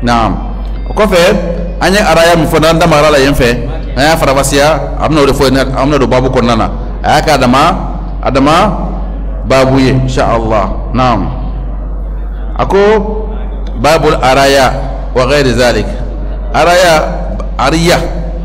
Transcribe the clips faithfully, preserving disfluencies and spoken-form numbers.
نعم وكفى أني أرايا مفنان دم أرالا ينفع أنا فرابسيا أمنا ودفوين أمنا دبابو كننا أياك أدما أدما بابوي إن شاء الله. نعم أكو باب الأرايا وغير ذلك. أرايا أريا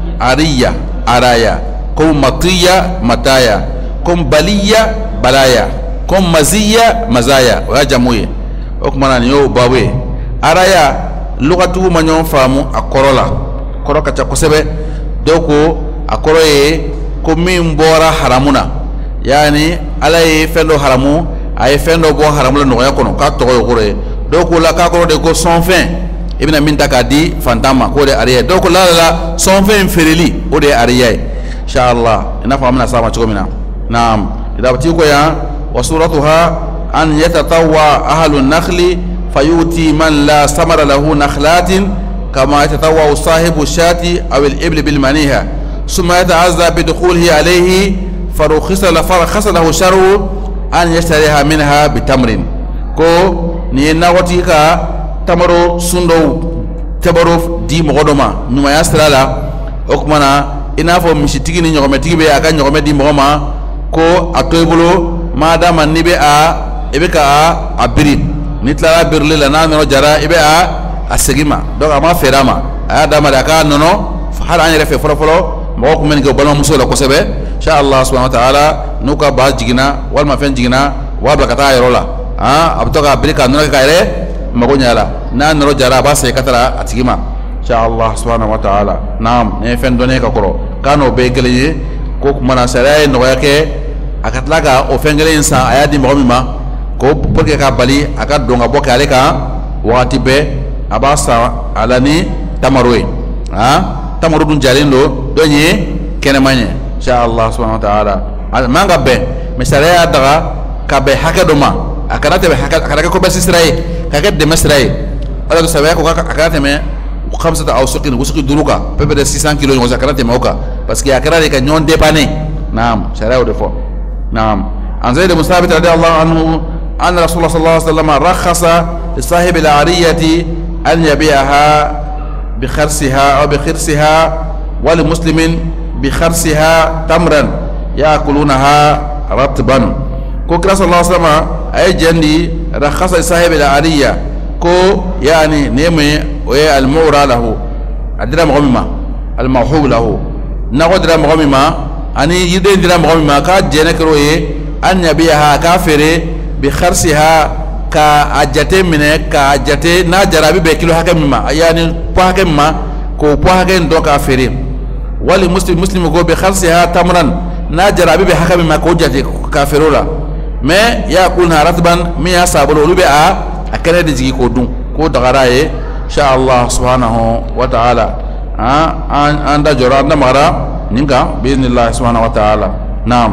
أريا أرايا كم مطية متايا كم بلية بلايا كم مزية مزايا وهجموي أكمنا نيو بابوي أرايا لغته من يوم فامو أكرولا كرو كتشكوسبه دوكو أكروي كمين بورا حرامنا يعني على فندو حرامو أي فندو بو حرامو لنويا كونو كاتو يقولي دوكو لا كاكرو ديكو سونفين ابن من تكادي فانتاما كودي أريا دوكو لا لا سونفين فريلي كودي أريا إن شاء الله إن فهمنا سامع شكومنا. نعم إذا بتيجوا يا وصورتها أن يتطوع أهل النخل فيؤتي من لا ثمر له نخلات كما يتطوع صاحب الشاة أو الإبل بالمنيها ثم يتعزى بدخوله عليه فرخص فرخص له شر أن يشتريها منها بتمر كو نيناوتي كا تمرو سندو تبرو دي مغدوما نما يسرالا أكمنا إنافو مشتيكي نيومتيكي بي أكا نيومتي دي مغما كو أتويبلو ما دام نيبي أ إبكا أبريد nitlara birli la na no jara ibe a asegima donc ama ferama aya dama da ka nono hal an refe folo folo mo ko men go balon muso la ko sebe insha Allah subhanahu wa ta'ala nuka ba jigina wal ma fen jigina wa ba kata ayrola ha abtoka brika no ka ire mago nyala na no jara ba se katara atigima insha Allah subhanahu wa ta'ala nam ne fen done ka koro kano be gele ko mana sare no yake akatlaga o fengele insa ayadi mo mima ko porque ka bali aka donga boka ale ka wakati be abasa alani tamaroe ha tamaru dun jalindo donye kene manye insha Allah subhanahu wa ta'ala manga be misale daga ka be hakadoma akana te be hakada ko be sisrai ka ke de mesrai ala ko sabe ko akana te me khamsata aw suqin wusuqi duruka pepe de six cents kilos ngo akana te moka parce que akana de ka nyon dépanner naam sara o de fo naam an zaid musabit radiyallahu anhu أن رسول الله صلى الله عليه وسلم رخص لصاحب العارية أن يبيعها بخرسها أو بخرسها ولمسلم بخرسها تمرا يأكلونها رطبا كو صلى الله عليه وسلم أي جندي رخص لصاحب العارية كو يعني نيمي وهي المورى له أدرى مغمما الموحوب له نقدر مغمما أني يدين درى مغمما كجنك روي أن يبيعها كافر بخرسها كأجتة منه كأجتة ناجرابي بكيلو حكم ما يعني بحكم ما كو بحكم دو كافرين ولي مسلم مسلم يقول بخرسها تمرا ناجرابي بحكم ما كوجت كافرولا ما يأكلها رطبا ميا سابلو لبيع أكنه دزيكي كودون كود غراي إن شاء الله سبحانه وتعالى ها عند جراد مرة نينكا بإذن الله سبحانه وتعالى. نعم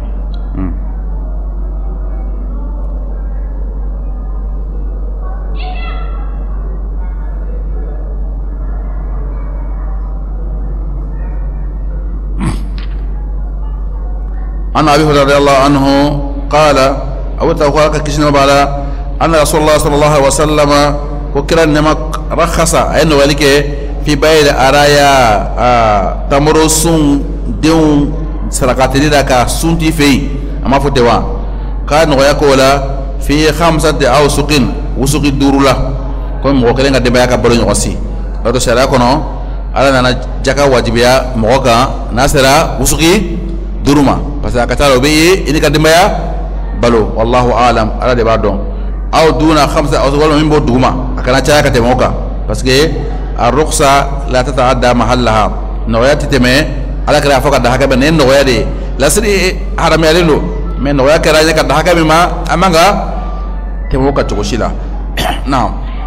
عن أبي هريرة رضي الله عنه قال أو توقعك كشنا بالا أن رسول الله صلى الله عليه وسلم وكرا نمك رخص أنه ولك في بيت أرايا تمرسون دون سرقاتي لك سنتي في أما فتوى كان يقول في خمسة أو سقين وسق الدور له كم وكلنا قد بياك بلون يغسي لو تشارك كنا على أن جاك واجبيا موكا ناسرا وسقي duruma parce que akatalo be ini kadimaya balo wallahu alam ala de badon aw duna khamsa aw wala min bo duma akana chaya kate moka parce que ar-rukhsa la tataadda mahallaha noyati teme ala kra foka da haka ben no yade lasri haram yalelo men no yakara ka da haka ma amanga temoka chokoshila naam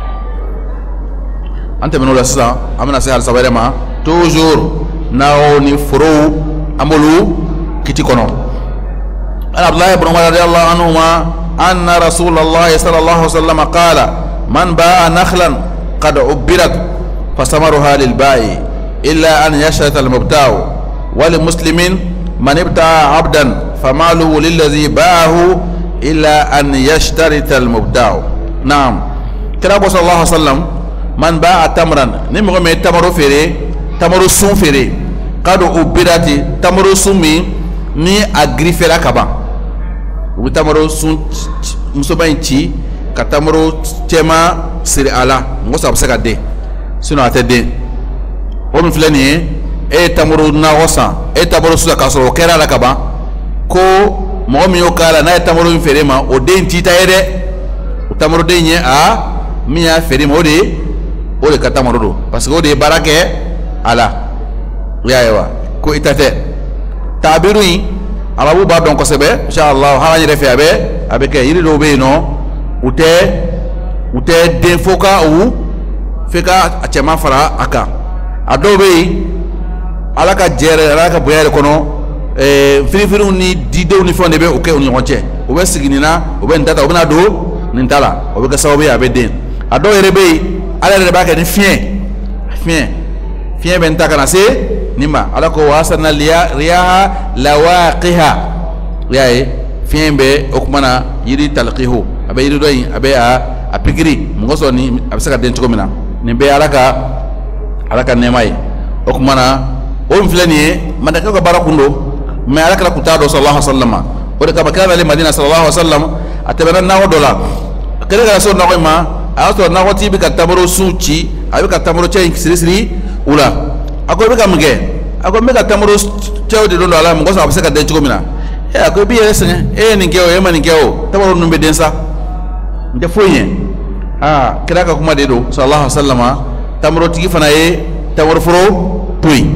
ante menola sa amana se hal sabarema toujours naoni furu amolu كتكونو عبد الله بن عمر رضي الله عنهما أن رسول الله صلى الله عليه وسلم قال من باع نخلا قد عبرت فثمرها للبائع إلا أن يشترط المبتاع ولمسلم من ابتاع عبدا فماله للذي باعه إلا أن يشترط المبتاع. نعم كلام صلى الله عليه وسلم man ba'a tamran ni mo me tamaro fere tamaro sun fere kado ubirati tamaro sun mi ni agrifera kaba u tamaro sun muso ba ci ka tamaro tema siri ala ngo sa bsaka de sino atede o mi flani e tamaro na hosa e tamaro su ka so kera la kaba ko mo mi okala na tamaro mi fere ma o de ntita ede o tamaro de nye a mi ya fere mo de o de ka tamaro do parce que o de barake ala ya yawa ko itate tabiru alabu ba don ko sebe inshallah ha ni refi abe abe ke yiri do be no ute ute den foka ou feka achema fara aka adobe alaka jere alaka boyere kono eh firifiru ni dido ni fonde be oke oni wonche obe siginina obe ndata obe na do ni ntala obe ka sawobe abe den ado erebe ala rebe ba ke ni fien fien fien ben takana se nima alako wasana liya riyaha lawaqiha yae fiembe okumana yiri talqihu abe yiri doyi abe a apigiri ngoso ni absaka den tikomina ni be alaka alaka nemai okumana o mflani madaka ko barakundo me alaka la kutado sallallahu alaihi wasallam o de ka bakala le madina sallallahu alaihi wasallam atebana nawo dola kere ga so nawo ma aso nawo tibi ka tabaro suci abi ka tabaro chay siri siri ula ako be kamge ako me ka tamaro chawde do ala mo sa absaka den tikomina e ako bi yesen e ni ngeo e mani ngeo tamaro numbe densa nde foye ah kira ka kuma de do sallallahu alaihi wasallam tamaro tigi fana e tamaro furo tuy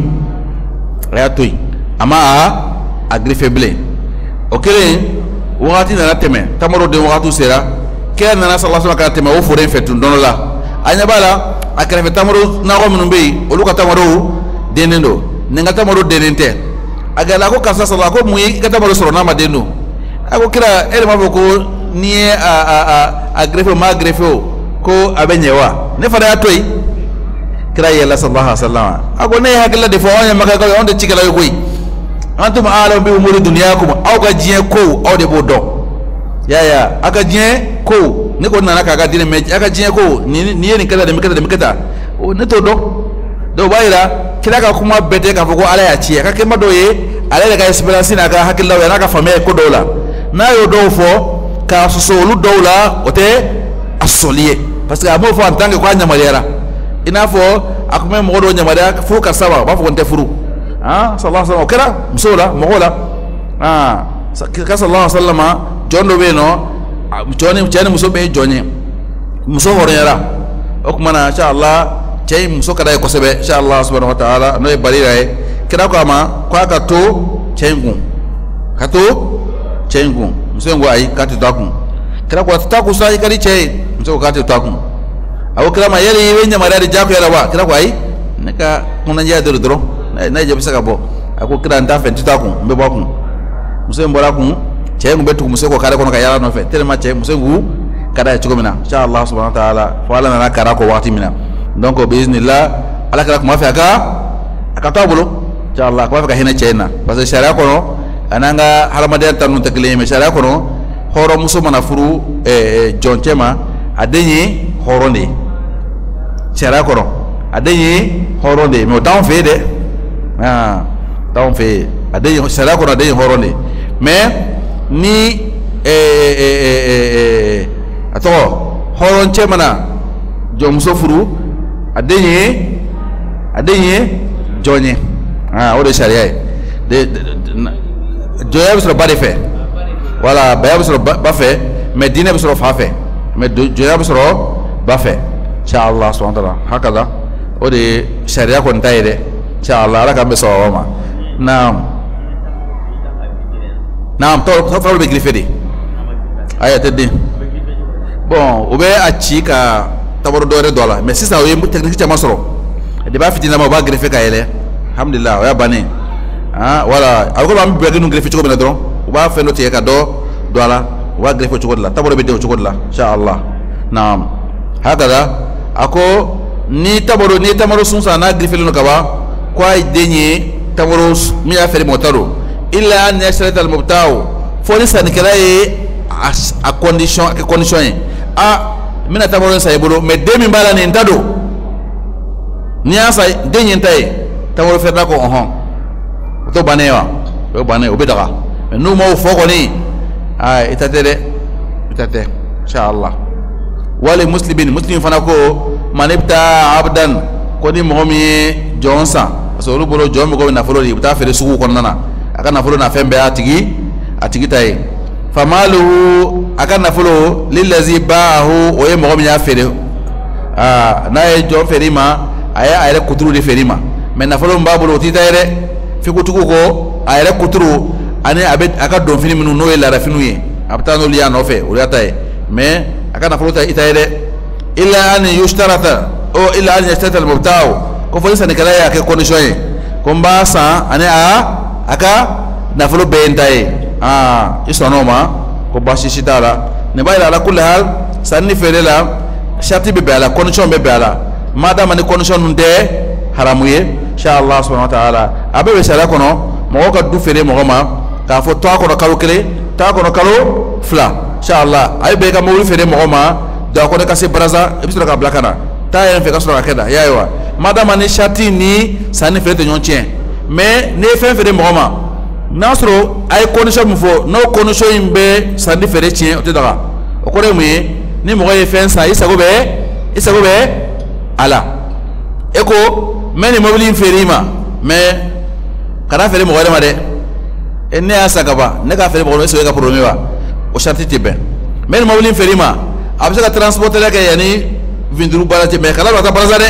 ya tuy ama a agrife ble okere wakati na teme tamaro de wakati sera kera na sallallahu alaihi wasallam teme o fure fetu donola anya bala akere fe tamaro na ko munumbe oluka tamaro denendo ninga tamaro denente agala ko kasa sala ko muyi ka tamaro soro na madeno ako kira ele maboko ni a a a agrefe ma agrefe ko abenyewa ne fara toy kira yalla sallallahu alaihi wasallam ako ne hakilla de fo on maka ko on de cikala yo koy antum alam bi umuri dunyakum aw ga jien ko aw de bodo ya ya aka jien ko ne ko nana ka ga dine me aka jien ko ni ni ni kala de me kala de me kala o ne to do do bayira kila ka kuma bete ka foko ala ya ci ka kema do ye ala ga esperance na ka hakilla ya na ka fame ko dola na yo do fo ka so lu dola ote asoliye parce que amo fo en tant que kwa nyamalera ina fo akume mo do nyamalera fu ka sawa ba fo nte furu ah sallallahu alaihi wasallam kera musola mogola ah ka sallallahu alaihi wasallam jondo be no joni jani muso be joni muso horera okumana insha Allah cey muso kada ko sebe insha Allah subhanahu wa ta'ala no e barira e kira ko ama ko aka to cengu kato cengu muso ngo ay kati takun kira ko taku sai kali cey muso kati takun awo kira ma yeli wenya marari jako yala wa kira ko ay neka kuna nja doro doro na je bisa bo ako kira nda fe takun mbe bakun muso mbora kun cengu betu muso ko kare kono ka yala no fe telema cey muso ngu kada ci gomina insha Allah subhanahu wa ta'ala wala na kara ko waqti mina donc biiznillah ala kala kuma fa ka akata bolo inshallah kuma fa hina chena parce que sharia kono ananga halamade tanu takle me sharia kono horo muso mana furu e jonchema adenyi horonde sharia kono adenyi horonde me taw fe de ah taw fe adenyi sharia kono adenyi horonde mais ni e e e ato horon chema na jo muso furu adenye adenye jonye ah o de sharia de joya bisro ba de fait voilà ba bisro ba fait mais dine bisro fa fait mais joya bisro ba fait inshallah subhanahu wa ta'ala hakada o de sharia ko ntaire inshallah ala kambe so ma naam naam to to be grifedi ayate de bon o be achi ka taboro dore dola mais si ça oye technique chama soro de ba fitina ma ba greffe ka ele alhamdulillah ya bane ah wala alko ba mi be nu greffe chiko be dron o ba fe no te ka do dola o ba greffe chiko la taboro be de chiko la insha Allah naam hakada ako ni taboro ni tamaro sunsa na greffe no ka ba kwa denye taboro mi ya fere motaro illa an yashrat al mubta'u fo ni sanikala e a condition a condition a mina tamaro sa ibolo mais demi bala ni ndado ni asa denyen tay tawro ferda ko on to banewa to bane obedaga nu mo foko ni ay itatede itate insha Allah wali muslimin muslim fana ko manibta abdan ko ni mo mi jonsa so lu bolo jom ko na folo ibta fere suku kon nana aka na folo na fembe atigi atigi tay famaluhu aka na folo lillazi ba'ahu o ye mo mi ya fere ah na e jom ferima aya ayre kuturu de ferima men na folo mbabolo titayre fi kutuko ko ayre kuturu ani abet aka don fini minu no e la rafinu ye abta no liya no fe o yataye mais aka na folo ta itayre illa an yushtarata o illa an yashtata al mubta'u ko fo sane kala ya ke condition ye ko mbasa ani a aka na folo be ndaye ah isonoma ko bashi shitala ne bayla ala kulli hal sanni fere la sharti be bala condition be bala madama ni condition nde haramu ye insha Allah subhanahu wa ta'ala abe be sala kono mo ka du fere mo ma ka fo to ko kalo kele ta ko kalo fla insha Allah ay be ka mo fere mo ma da ko ka se braza e bisura ka blakana ta yen fe ka sura keda yaiwa madama ni sharti ni sanni fere te nyon tien mais ne fe fere mo ma nasro ay condition mo fo no condition imbe sanni fere tien o te daga o ko re mu ni mo ye fen sa isa go be isa go be ala eko meni mobili ferima me kana fere mo wale made enne asaka ba ne ka fere mo so ka problème ba o sharti tibe meni mobili ferima abisa ka transporter la ka yani vinduru balati me kala ba ta balazade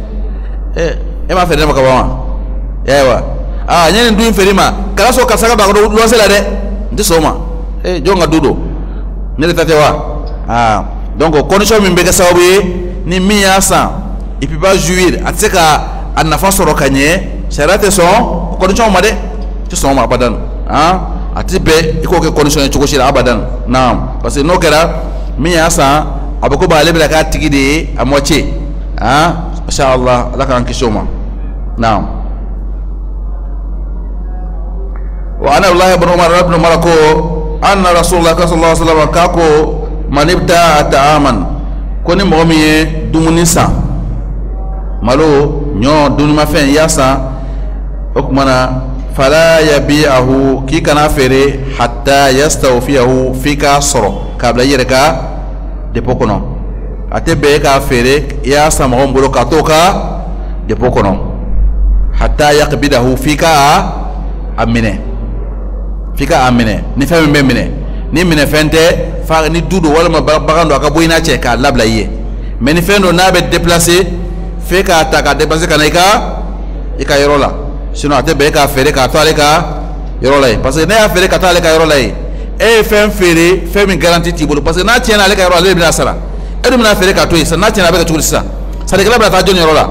eh e ma fere mo ka ba yawa ah nyene ndu ferima kala so ka saka ba ko lo sela de ndi soma eh jonga dudo ne tete wa ah donc condition min be ka sababu ni mi asa et puis pas jouir atseka anafa soro kanye sharate son condition made ci son ma abadan hein atibe iko ke condition ci ko shira abadan naam parce que no kera mi asa abako ba lebla ka tigide amoche hein insha Allah la kan kishoma naam wa ana Allah ibn Umar ibn Marako anna Rasulullah sallallahu alaihi wasallam kako manibta ta'aman koni momi dumuni sa malo nyo dunuma fen yasa okmana fala yabi'ahu ki kana fere hatta yastawfiyahu fika soro kabla yereka de pokono ate be ka fere yasa mo mbolo ka toka de pokono hatta yaqbidahu fika amine fika amine ni fami be mine ni mine fente fa ni dudo wala ma bagando aka boyina che ka labla ye mais ni fendo na be déplacer fe ka ta ka déplacer kana ika ika yorola sinon ate be ka fere ka to ale ka yorola parce que ne a fere ka to ale ka yorola e fem fere fem garantie ti bolo parce que na tiena ale ka yorola le bina sara e dum na fere ka to yi na tiena be ka tukul sa sa de kala bra ta joni yorola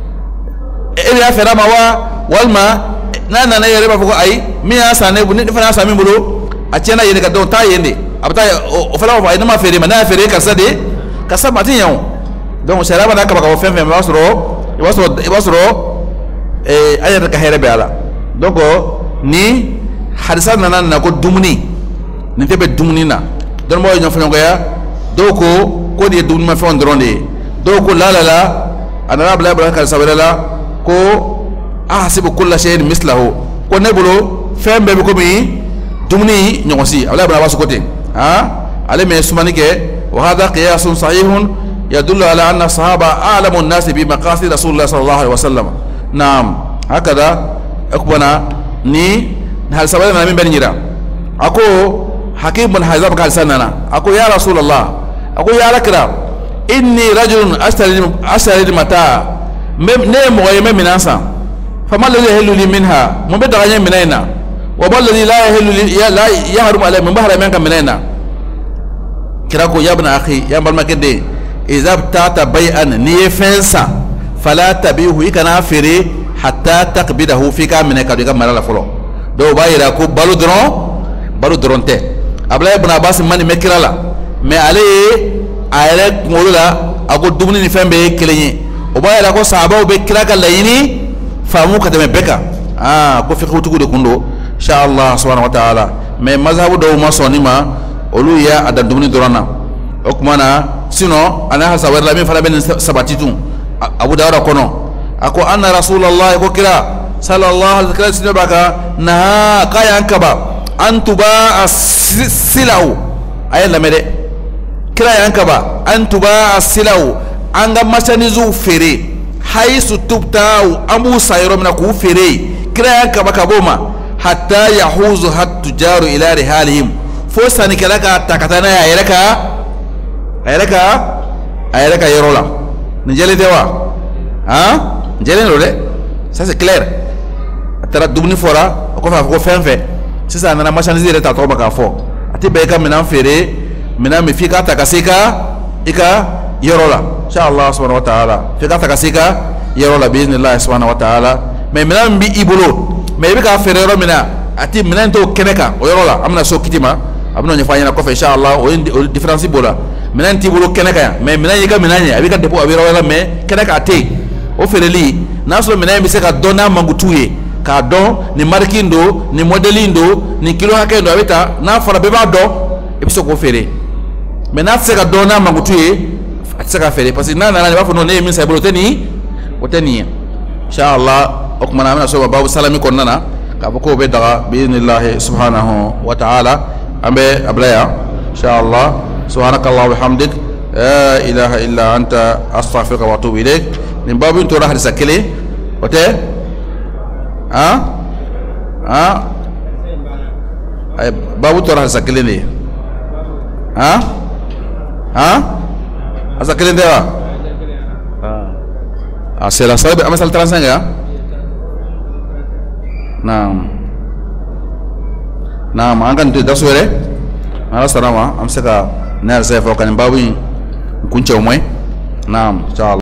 e ya fere ma wa walma na na na yere ba fuko ai mi ya sa ne bu ni fa na sa mi bolo a tiena yene ka don ta yende abata o fala fa ina ma fere ma na fere ka sa de ka sa matin yawo donc sharaba da ka ba ko fem fem ba soro e ba soro e ba soro e ayata ka here be ala donc ni hadisa nana na ko dumuni ni tebe dumuni na don mo nyon fango ya do ko ko de dumuni ma fa ndron de do ko la la la anara bla bla ka sabela ko ahsibu kullu shay'in mislahu ko ne bolo fembe be ko mi dumuni nyosi ala bla wasu kote ha ale me sumani ke wa hadha qiyasun sahihun yadullu ala anna sahaba a'lamu an-nas bi maqasid rasulullah sallallahu alaihi wasallam naam hakada akbana ni hal sabala na min benira ako hakim bin hazab kal sanana ako ya rasulullah ako ya lakra inni rajulun astari astari mata ne mo yeme minasa famal ladhi yahillu li minha mo be daganya minaina wa bal ladhi la yahillu ya la yahrum alay min bahra minka minaina kirako ya ibn akhi ya bal makede izab tata bay'an ni fensa fala tabihu ikana fere hatta taqbidahu fika min ka diga marala folo do bayira ko balu dron balu dronte abla ibn abbas man mekirala mais ale ayre ngolula ako dumuni ni fembe kelenye o bayira ko sahaba be kiraka layini famu ka teme beka ah ko fiqhu tugu de kundo insha Allah subhanahu wa ta'ala mais mazhabu do ma sonima olu ya adan dumuni drona okmana sino ana hasawar la min fala ben sabatitu abu dawra kono ako anna rasulullah ko kira sallallahu alaihi wasallam baka na kaya ankaba antuba as-silau ayan lamede kira yankaba antuba as-silau anga machanizu fere haisu tubtau amu sayro mina ku fere kira yankaba kaboma hatta yahuzu hat tujaru ila rihalihim fo sani kalaka takatana ya yereka ayereka ayereka yerola njele dewa hein njele lole ça c'est clair tara dubni fora ko fa ko fenfe c'est ça nana marchandise reta to baka fo ati be ka minan fere minan mi fika takasika ika yerola insha Allah subhanahu wa ta'ala fika takasika yerola bi idhnillah subhanahu wa ta'ala mais minan bi ibolo mais be ka fere ro mina ati minan to keneka o yerola amna so kitima abno nya fanya ko fa insha Allah o différence bola minan ti bolo keneka mais minan yiga minan ya abi ka depo abi ro mais keneka ate o fere li naso minan bi se ka dona mangutuye ka dɔn ni marque do ni modèle do ni kilo hakɛ do a bɛ ta n'a fɔra bɛɛ b'a dɔn i bɛ se k'o feere mais n'a tɛ se ka dɔn n'a mankutu ye a tɛ se ka feere parce que n'a nana i b'a fɔ non ne ye min san i bolo o tɛ nin o tɛ nin ye inshallah o kumana an bɛna so ma babu salami kɔnɔna na k'a fɔ k'o bɛ daga bi'idhnillahi subhanahu wa ta'ala an bɛ a bila yan inshallah subhanakallahu wa bihamdik la ilaha illa anta astaghfiruka wa atubu ilayk nin babu in tora hadisa kelen o tɛ ah ah ay babu tora sa kelene ah ah asa kelene wa ah c'est la salle amasal trente-cinq ya naam naam angan to dasore ala salama am saka nar sai fa kan babu kunce mai naam inshallah